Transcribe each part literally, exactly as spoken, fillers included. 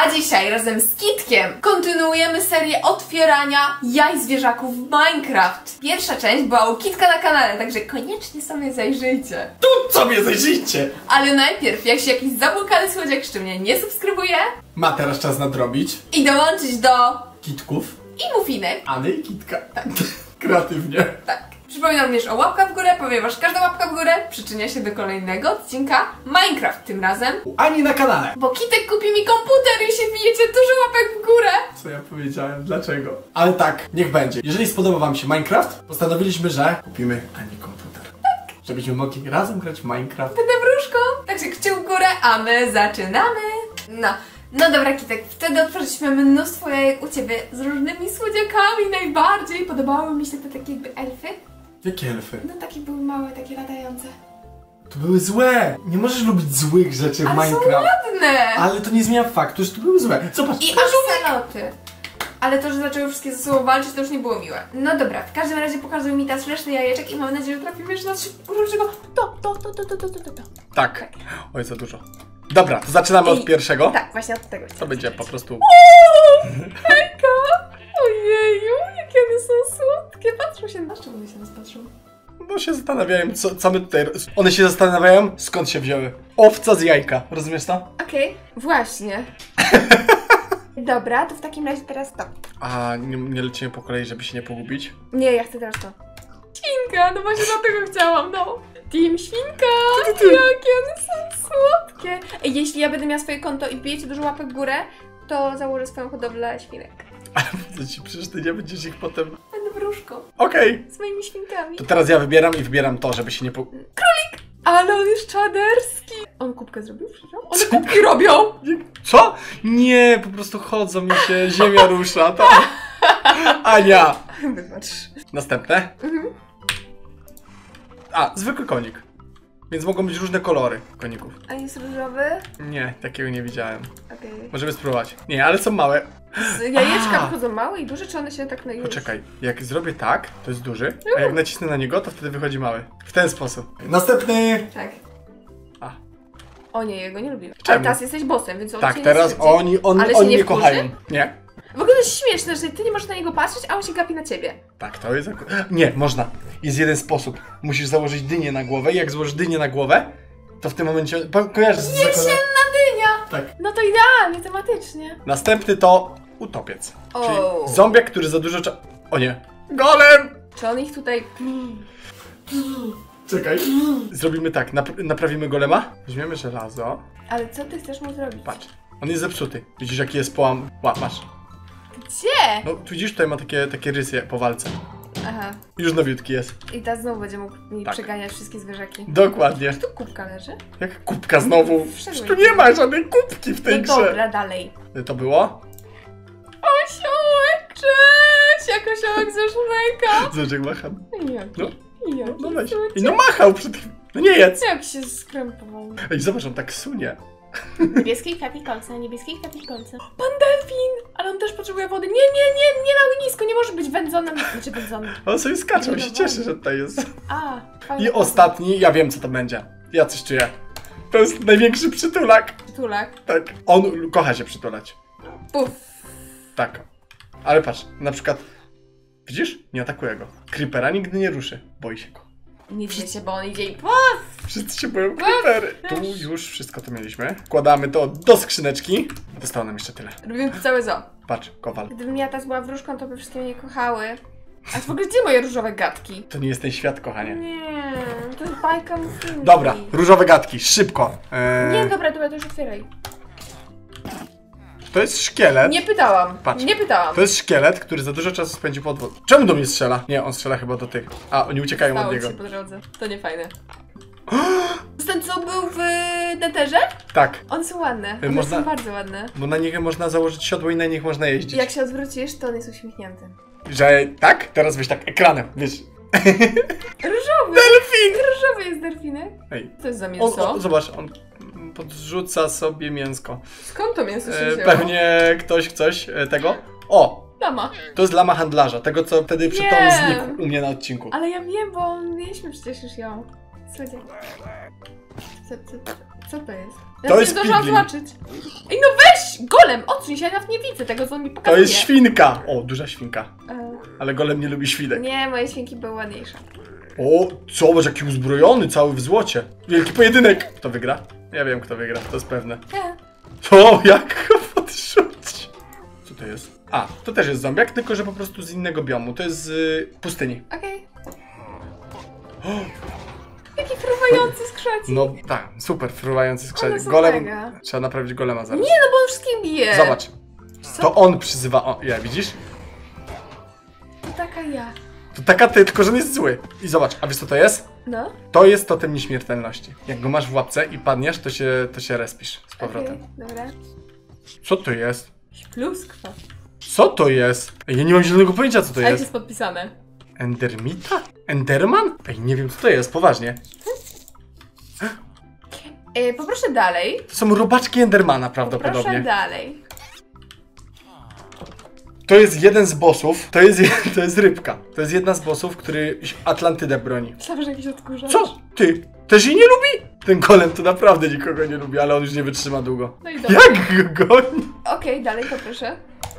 A dzisiaj razem z Kitkiem kontynuujemy serię otwierania jaj zwierzaków w Minecraft. Pierwsza część była u Kitka na kanale, także koniecznie sobie zajrzyjcie. Tu sobie zajrzyjcie! Ale najpierw, jak się jakiś zabłukany słodziak jeszcze mnie nie subskrybuje, ma teraz czas nadrobić i dołączyć do Kitków i Mufinek. Any i Kitka. Tak. Kreatywnie. Tak. Przypominam również o łapkach w górę, ponieważ każda łapka w górę przyczynia się do kolejnego odcinka Minecraft tym razem. U Ani na kanale. Bo Kitek kupi mi komputer i się bijecie dużo łapek w górę. Co ja powiedziałem? Dlaczego? Ale tak, niech będzie. Jeżeli spodoba wam się Minecraft, postanowiliśmy, że kupimy Ani komputer. Tak. Żebyśmy mogli razem grać w Minecraft. Będę wróżką. Także kciuk w górę, a my zaczynamy. No. No dobra, Kitek, wtedy otworzyliśmy mnóstwo jajek u ciebie z różnymi słodziakami. Najbardziej podobały mi się te takie jakby elfy. Jakie elfy? No takie były małe, takie latające. To były złe! Nie możesz lubić złych rzeczy w Ale Minecraft. są ładne! Ale to nie zmienia faktu, że to były złe. Zobacz, I axoloty. Ale to, że zaczęły wszystkie ze sobą walczyć, to już nie było miłe. No dobra, w każdym razie pokazuj mi teraz resztę jajeczek i mam nadzieję, że trafimy jeszcze na coś uroczego. To, to, to, to, to, to, to, to. Tak. tak. Oj, za dużo. Dobra, to zaczynamy I... od pierwszego. Tak, właśnie od tego. To będzie po prostu... Hejka! Ojeju, jakie one są słodkie. Patrzą się, na czym one się nas patrzą? No się zastanawiają, co, co my tutaj... One się zastanawiają, skąd się wzięły. Owca z jajka, rozumiesz to? Okej, okay, właśnie. Dobra, to w takim razie teraz to. A nie, nie lecimy po kolei, żeby się nie pogubić? Nie, ja chcę teraz to. Świnka, no właśnie dlatego chciałam, no. Team Świnka! Jakie one są słodkie! Ej, jeśli ja będę miała swoje konto i bijecie dużo łapek w górę, to założę swoją hodowlę świnek. Ale to ci przecież ty nie będziesz ich potem... Będę wróżką. Okej. Okay. Z moimi świnkami. To teraz ja wybieram i wybieram to, żeby się nie po... Królik! Ale on jest czaderski! On kubkę zrobił? One kubki robią! Co? Nie, po prostu chodzą mi się, ziemia rusza, to... Ania! Wybacz. Następne? Mhm. A, zwykły konik. Więc mogą być różne kolory koników. A jest różowy? Nie, takiego nie widziałem. Okej. Okay. Możemy spróbować. Nie, ale są małe. Z jajeczka wychodzą małe i duże, czy one się tak na już? Poczekaj, jak zrobię tak, to jest duży, a jak nacisnę na niego, to wtedy wychodzi mały. W ten sposób. Następny! Tak. A. O nie, jego nie lubię. Czemu? Ale teraz jesteś bossem, więc on tak, cię teraz nie oni, on, Ale oni nie mnie kochają. Nie. W ogóle to jest śmieszne, że ty nie możesz na niego patrzeć, a on się gapi na ciebie. Tak, to jest... Nie, można. Jest jeden sposób. Musisz założyć dynię na głowę i jak złożysz dynię na głowę, to w tym momencie... Kojarzysz z zakonem? Jesienna dynia! Tak. No to idealnie, tematycznie. Następny to utopiec. O. Czyli zombiak, który za dużo cza... O nie. Golem! Czy on ich tutaj... Czekaj. Zrobimy tak, nap naprawimy golema. Weźmiemy żelazo. Ale co ty chcesz mu zrobić? Patrz, on jest zepsuty. Widzisz jaki jest połam... Ła, masz. Gdzie? No, tu widzisz, tutaj ma takie, takie rysy po walce. Aha. Już nowiutki jest. I teraz znowu będzie mógł mi Tak. przeganiać wszystkie zwierzaki. Dokładnie. Czy tu kubka leży? Jak kubka znowu? Wszedłeś. Tu nie ma żadnej kubki w tej No grze. dobra, dalej. To było? Osiołek, cześć! Jak osiołek ze Szreka. Zobacz jak macham. Jaki, No. jaki No weź. słodziak. I no machał przed chwilą. No nie jedz. Jak się skrępował. Ej, zobacz, on tak sunie. Niebieskiej kwiatki kolce, niebieskiej kwiatki kolce. Pan delfin! Ale on też potrzebuje wody. Nie, nie, nie, nie na ognisko, nie może być wędzonym. Znaczy wędzonym. On sobie skacze, on się cieszy, że tutaj jest. A, fajnie. I ostatni, ja wiem co to będzie. Ja coś czuję. To jest największy przytulak. Przytulak. Tak. On kocha się przytulać. Puf. Tak. Ale patrz, na przykład... Widzisz? Nie atakuje go. Creepera nigdy nie ruszy. Boi się go. Nie dzieje się, bo on idzie i puf! Wszyscy się boją creepery. Tu już wszystko to mieliśmy. Wkładamy to do skrzyneczki. Zostało nam jeszcze tyle. Robimy całe zo. Patrz, kowal. Gdybym ja teraz była wróżką, to by wszystkie mnie kochały. A w ogóle gdzie moje różowe gadki? To nie jest ten świat, kochanie. Nie, to jest bajka Mufinki. Dobra, różowe gadki, szybko. Eee... Nie, dobra, dobra, to już otwieraj. To jest szkielet. Nie pytałam. Patrz. Nie pytałam. To jest szkielet, który za dużo czasu spędził pod wodą. Czemu do mnie strzela? Nie, on strzela chyba do tych. A, oni uciekają Stało od ci niego. się po drodze. To nie fajne. Ten co był w Netherze? Tak, One są ładne. One Można- są bardzo ładne. bo na nich można założyć siodło i na nich można jeździć. Jak się odwrócisz, to on jest uśmiechnięty. Że tak? Teraz weź tak ekranem, wiesz. Różowy! Delfin! Różowy jest delfinek? Ej. Co jest za On, mięso? on, zobacz, on podrzuca sobie mięsko. Skąd to mięso się E, wzięło? pewnie ktoś coś e, tego. O! Lama. To jest lama handlarza, tego co wtedy przy Nie. tom znikł u mnie na odcinku. Ale ja wiem, bo mieliśmy przecież już ją. Słodziak. Co, co, Co to jest? To Ja jest nie zdążyłam pigling. zobaczyć. Ej, no weź! Golem! Odsuń się, ja nawet nie widzę tego, co on mi To pokazuje. jest świnka! O, duża świnka. E, Ale golem nie lubi świnek. Nie, moje świnki były ładniejsze. O, co, masz jaki uzbrojony, cały w złocie. Wielki pojedynek. Kto wygra? Ja wiem, kto wygra, to jest pewne. Nie. O, jak go podrzucić. Co to jest? A, to też jest zombiak, tylko że po prostu z innego biomu. To jest z y, pustyni. Okej. Jaki fruwający skrzeci. No tak, super, fruwający One skrzydł. są Golem. mega. Trzeba naprawić golema zaraz. Nie, no bo on wszystkich bije. Zobacz. Co? To on przyzywa. O, ja, widzisz? To taka ja. To taka ty, tylko że on jest zły. I zobacz, a wiesz co to jest? No. To jest totem nieśmiertelności. Jak go masz w łapce i padniesz, to się, to się respisz z powrotem. Okej, dobra. Co to jest? Pluskwa. Co to jest? Ej, ja nie mam zielonego pojęcia, co to A jak jest. jest podpisane? Endermita? Enderman? Ej, nie wiem, co to jest, poważnie. E, poproszę dalej. To są robaczki Endermana Proszę prawdopodobnie. dalej. To jest jeden z bossów, to jest, to jest rybka. To jest jedna z bossów, który Atlantydę broni. Myślałam, że jakiś odkurzacz. Co? Ty? Też jej nie lubi? Ten golem to naprawdę nikogo nie lubi, ale on już nie wytrzyma długo. No i dobra. Jak go goni? Okej, dalej poproszę.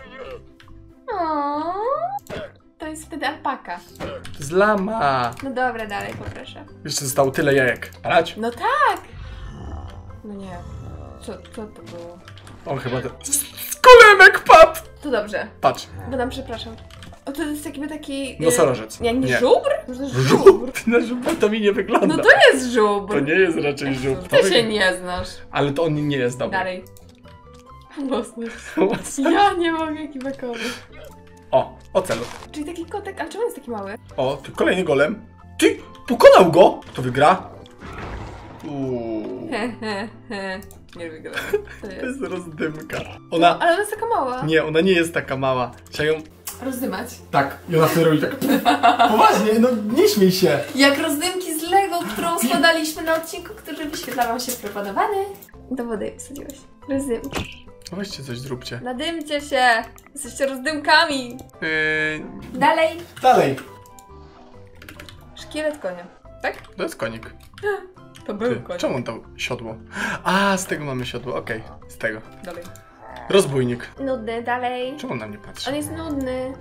O, to jest wtedy alpaka. To jest lama. No dobra, dalej poproszę. Jeszcze zostało tyle jajek. Brać? No tak! No nie. Co, co to było? On chyba to... Golemek padł! To dobrze, Patrz. bo nam przepraszam. O, to jest jakby taki... y, Nosorożec. Nie, nie, Nie. żubr? Może to jest żubr? Żółt na żubra to mi nie wygląda. No to jest żubr. To nie jest raczej żółt. Ty się nie znasz. Ale to on nie jest dobry. Dalej. Mocno. Ja nie mogę, jaki bekowy. O, ocelot. Czyli taki kotek, ale czemu on jest taki mały? O, ty kolejny golem. Ty, pokonał go! Kto wygra? Uuu. He, he, he. Nie lubię go. To To jest. jest rozdymka. Ona... Ale ona jest taka mała. Nie, ona nie jest taka mała. Trzeba ją... Rozdymać. Tak, i ona wtedy robi tak... Poważnie, no nie śmiej się. Jak rozdymki z Lego, którą składaliśmy na odcinku, który wyświetla wam się wprowadowany. Do wody wsadziłeś. Rozdymki. Weźcie coś zróbcie. Nadymcie się. Jesteście rozdymkami. Yy... Dalej. Dalej. Szkielet konia. Tak? To jest konik. To był Ty, koń. czemu on to siodło? A, z tego mamy siodło, okej. Z tego. Dalej. Rozbójnik. Nudny, dalej. Czemu on na mnie patrzy? On jest nudny.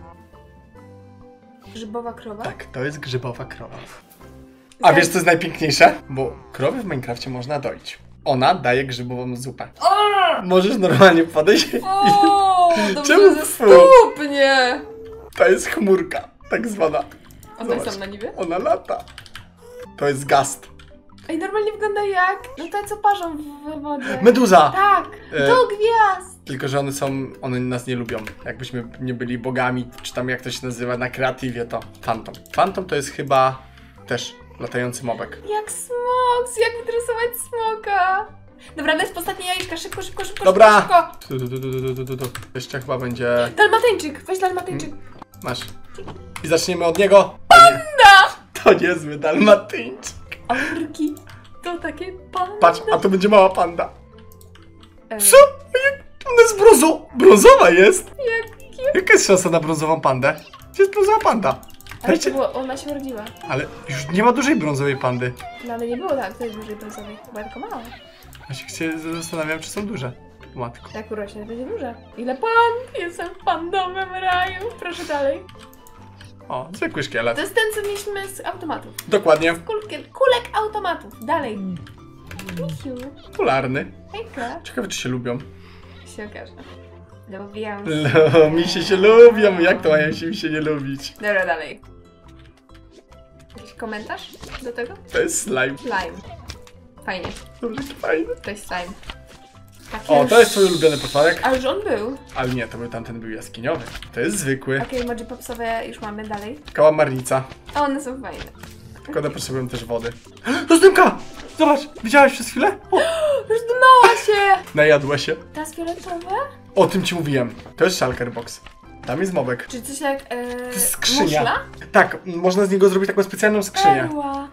Grzybowa krowa? Tak, to jest grzybowa krowa. A wiesz co jest najpiękniejsze? Bo krowy w Minecrafcie można doić. Ona daje grzybową zupę. O! Możesz normalnie podejść i... O! Czemu Dobrze, ze fu? stupnie! To jest chmurka, tak zwana. One Zobacz. są na niebie? Ona lata. To jest gast. Ej, normalnie wygląda jak... No te, co parzą w wodzie. Meduza! Tak! E, Do gwiazd! Tylko, że one są... One nas nie lubią. Jakbyśmy nie byli bogami, czy tam jak to się nazywa na kreatywie, to Phantom. Phantom to jest chyba też latający mobek. Jak smok! Jak wytresować smoka? Dobra, lecz ostatnie jajeczka. Szybko, szybko, szybko, Dobra. szybko, szybko. Tu, tu, tu, tu, tu, tu, tu. Jeszcze chyba będzie... Dalmatyńczyk! Weź dalmatyńczyk. Masz. I zaczniemy od niego. Panda! To niezły dalmatyńczyk. Orki. To takie panda. Patrz, a to będzie mała panda. Ej, Co? Jak ona jest brązo... brązowa jest? Jak... Jaka jest szansa na brązową pandę? Gdzie jest brązowa panda? Ale to Dajcie... było, ona się urodziła. Ale już nie ma dużej brązowej pandy. No ale nie było tak, to jest dużej brązowej. Była tylko mała. Ja się zastanawiam, czy są duże. Matko. Jak urośnie, to będzie duża. Ile pan? Jestem w pandowym raju. Proszę dalej. O, zwykły To szkielet. jest ten, co mieliśmy z automatów. Dokładnie. Kulkiel, kulek automatów. Dalej. Misiu. Polarny. Hejka. Ciekawe, czy się lubią. Się okaże. Lubię. No, misie się lubią. Jak to mają się mi się nie lubić? Dobra, dalej. Jakiś komentarz do tego? To jest slime. Slime. Fajnie. Dobrze, to fajne. To jest slime. Taki O, już- to jest twój ulubiony potworek? Ale już on był. Ale nie, to był tamten był jaskiniowy. To jest zwykły. Okej, emoji popsowe już mamy dalej. Kałamarnica. A one są fajne. Tylko one potrzebują też wody. Rozdymka! Zobacz, widziałeś przez chwilę? O, Już dmała się! najadła się. Teraz fioletowe? O tym ci mówiłem. To jest shulker box. Tam jest mobek. Czy coś jak e, To jest skrzynia. muszla? Tak, można z niego zrobić taką specjalną skrzynię. Perła.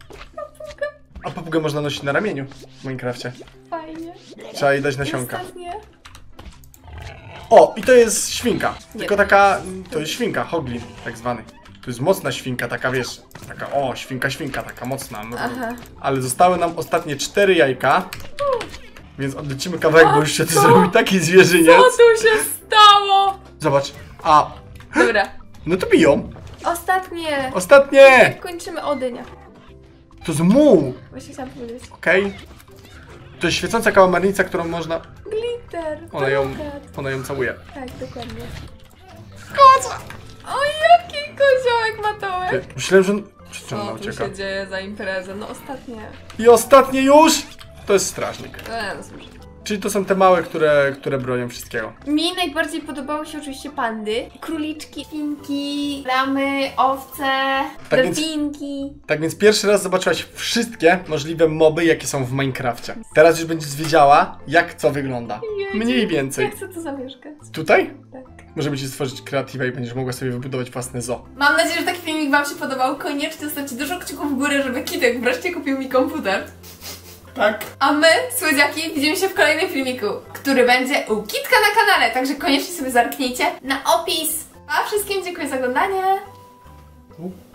A papugę można nosić na ramieniu w Minecrafcie. Fajnie. Trzeba jej dać nasionka. Ostatnie. O, i to jest świnka. Nie. Tylko taka, to jest świnka, hoglin tak zwany. To jest mocna świnka, taka wiesz, taka o, świnka, świnka, taka mocna. No, Aha. ale zostały nam ostatnie cztery jajka, więc odlecimy kawałek, bo już się tu zrobił taki zwierzyniec. Co tu się stało? Zobacz, a, Dobra. no to biją. Ostatnie. Ostatnie! Kończymy odynia. To jest muł, Właśnie chciałam powiedzieć. okej? To jest świecąca kałamarnica, którą można... Glitter. Ona ją, Brokat. ona ją całuje. Tak, dokładnie. Koza! O, jaki koziołek matołek. Myślałem, że on... Przed czym Co ona tu ucieka? się dzieje za imprezę? No ostatnie. I ostatnie już! To jest strażnik. E, no cóż. Czyli to są te małe, które, które bronią wszystkiego. Mi najbardziej podobały się oczywiście pandy. Króliczki, świnki, lamy, owce, Tak więc- delfinki. Tak więc pierwszy raz zobaczyłaś wszystkie możliwe moby, jakie są w Minecrafcie. Teraz już będziesz wiedziała, jak co wygląda. Jezu, Mniej więcej. Ja chcę tu zamieszkać. Tutaj? Tak. Możemy ci stworzyć kreatywę i będziesz mogła sobie wybudować własne zoo. Mam nadzieję, że taki filmik wam się podobał. Koniecznie zostawcie dużo kciuków w górę, żeby Kitek wreszcie kupił mi komputer. Tak. A my, słodziaki, widzimy się w kolejnym filmiku, który będzie u Kitka na kanale, także koniecznie sobie zerknijcie na opis. A wszystkim dziękuję za oglądanie. U.